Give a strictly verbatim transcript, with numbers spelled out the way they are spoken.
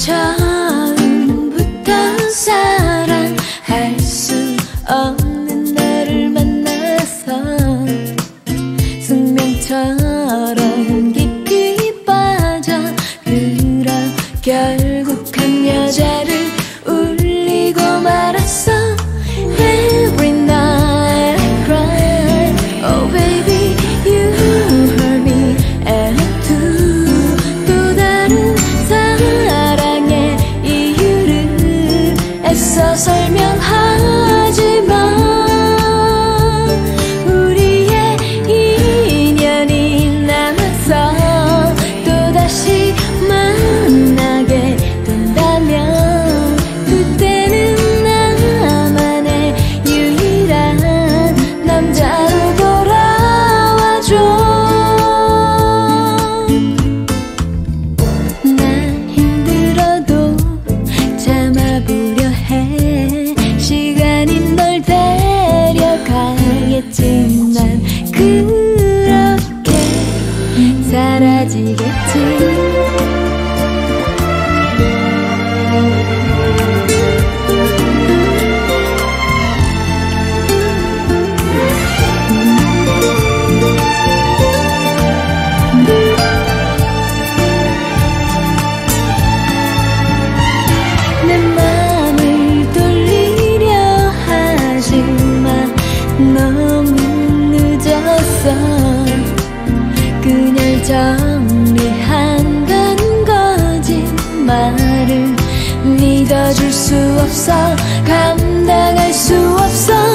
처음부터 사랑할 수 없는 너를 만나서 숙명처럼 깊이 빠져들어 결국 한 여자를 울리고 말았어. Every night I cry, oh baby you hurt me and too. 또 다른 사랑의 이유를 애써 설명하지마. 우리의 인연이 남아서 또다시 만나게 된다면 그때는 나만의 유일한 남자로 돌아와줘. 난 힘들어도 참아보려 해. 시간이 널 데려가겠지. 난 그렇게 사라지겠지. 내 맘을 돌리려 하지마. 너무 늦었어. 그녀를 정리한단 거짓말을 믿어줄 수 없어. 감당할 수 없어.